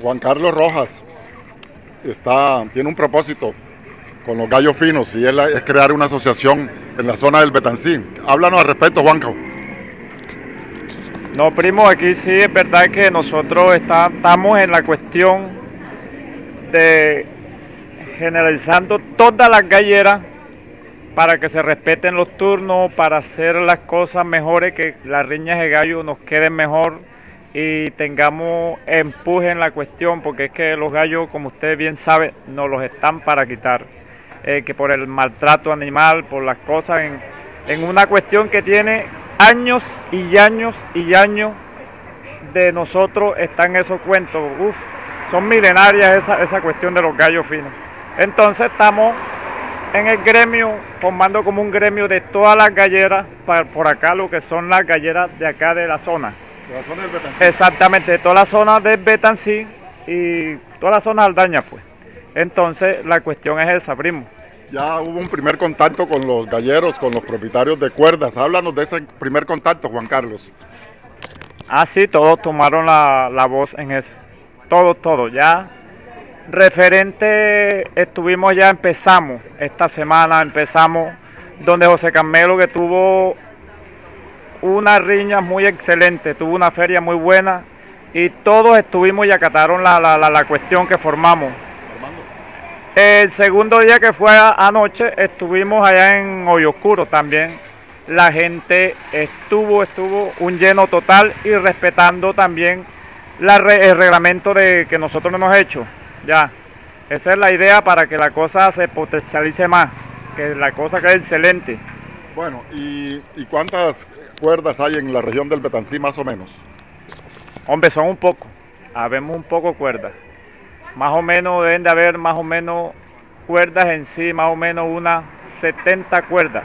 Juan Carlos Rojas tiene un propósito con los gallos finos y es crear una asociación en la zona del Betancí. Háblanos al respecto, Juanco. No, primo, aquí sí es verdad que nosotros estamos en la cuestión de generalizando todas las galleras para que se respeten los turnos, para hacer las cosas mejores, que las riñas de gallo nos queden mejor y tengamos empuje en la cuestión, porque es que los gallos, como usted bien sabe, nos los están para quitar, que por el maltrato animal, por las cosas, en una cuestión que tiene años y años y años de nosotros están esos cuentos. Son milenarias esa cuestión de los gallos finos. Entonces estamos en el gremio, formando como un gremio de todas las galleras, por acá lo que son las galleras de acá de la zona. De la zona del Betancí. Exactamente, de toda la zona del Betancí y toda la zona aldaña, pues. Entonces la cuestión es esa, primo. Ya hubo un primer contacto con los galleros, con los propietarios de cuerdas. Háblanos de ese primer contacto, Juan Carlos. Ah, sí, todos tomaron la voz en eso. Todos, ya. Referente, empezamos esta semana, donde José Carmelo, que tuvo una riña muy excelente, tuvo una feria muy buena y todos estuvimos y acataron la cuestión que formamos. El segundo día, que fue anoche, estuvimos allá en Hoyo Oscuro también. La gente estuvo un lleno total y respetando también el reglamento que nosotros hemos hecho. Ya, esa es la idea para que la cosa se potencialice más, que la cosa quede excelente. Bueno, ¿y cuántas cuerdas hay en la región del Betancí más o menos? Hombre, son un poco, habemos un poco cuerdas. Más o menos deben de haber más o menos cuerdas en sí, más o menos unas 70 cuerdas.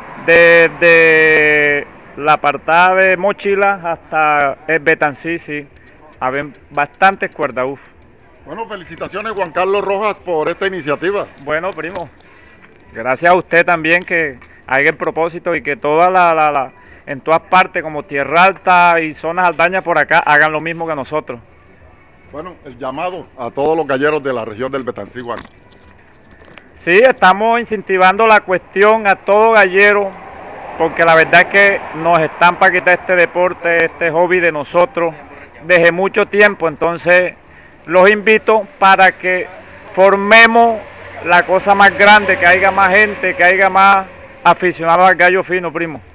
Desde la apartada de Mochila hasta el Betancí, sí, haben bastantes cuerdas, Bueno, felicitaciones, Juan Carlos Rojas, por esta iniciativa. Bueno, primo, gracias a usted también, que haga el propósito y que en todas partes, como Tierra Alta y zonas aldañas por acá, hagan lo mismo que nosotros. Bueno, el llamado a todos los galleros de la región del Betancí, Juan. Sí, estamos incentivando la cuestión a todo gallero, porque la verdad es que nos están para quitar este deporte, este hobby de nosotros, desde mucho tiempo. Entonces, los invito para que formemos la cosa más grande, que haya más gente, que haya más aficionados al gallo fino, primo.